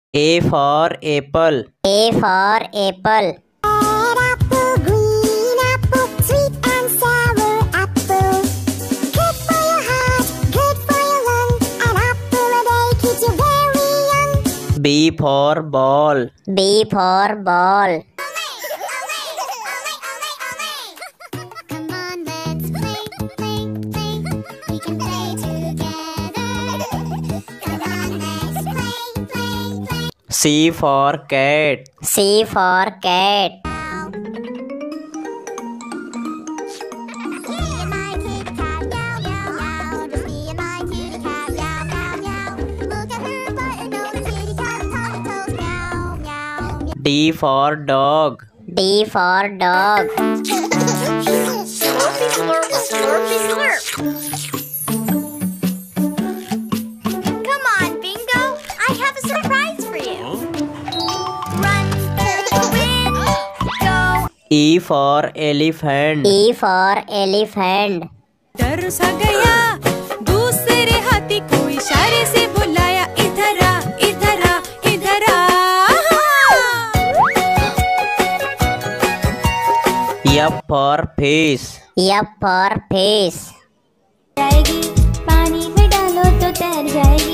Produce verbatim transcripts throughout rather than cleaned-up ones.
A for apple. A for apple. Red apple, green apple, sweet and sour apple. Good for your heart, good for your lung. An apple a day keeps you very young. B for ball. B for ball. Come on, let's play, play, play. We can play together. Come on, let's play, play, play. C for cat. C for cat. D for dog. D for dog. Slurpy, slurp, slurpy, slurp. Come on, Bingo. I have a surprise for you. Run for the win. Go. E for elephant. E for elephant. डर सा गया दूसरे हाथी को इशारे से बुलाया इधर आ इधर आ इधर आ F for fish. F for fish. जाएगी पानी में डालो तो तैर जाएगी.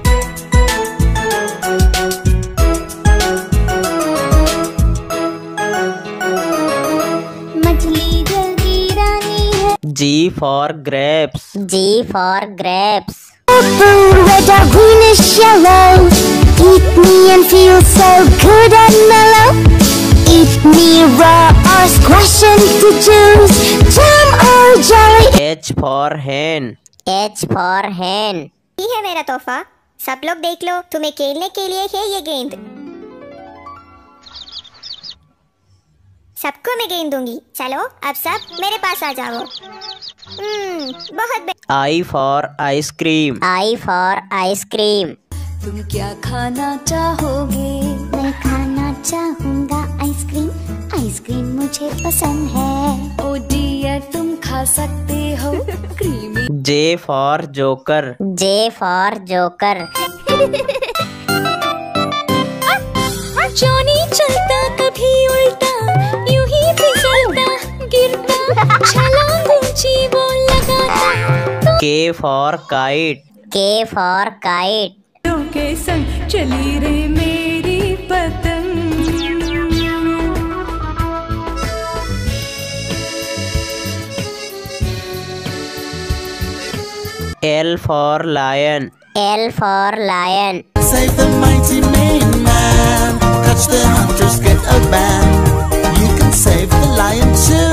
मछली जल्दी रानी है. G for grapes. G for grapes. Purple, red or greenish yellow. Eat me and feel so good and mellow. Eat me raw or squash into juice. Jam or jelly. H for hen. H for hen. ये है मेरा तोहफा. सब लोग देख लो, तुम्हें खेलने के लिए है ये गेंद. सबको मैं गेंद दूंगी. चलो अब सब मेरे पास आ जाओ. हम्म बहुत बे- I for ice cream. I for ice cream. तुम क्या खाना चाहोगे मैं खाना चाहूँगा आइसक्रीम. आइसक्रीम मुझे पसंद है. ओ डियर तुम खा सकते हो creamy J for joker. J for joker. Johnny चलता कभी उल्टा यूं ही फिसलता गिरता छलांग ऊंची वो लगाता K for kite. K for kite. के संग चली रे मेरी पतंग. L for lion. L for lion. Save the mighty Main Man. Catch the hunters, get a band. You can save the lion too.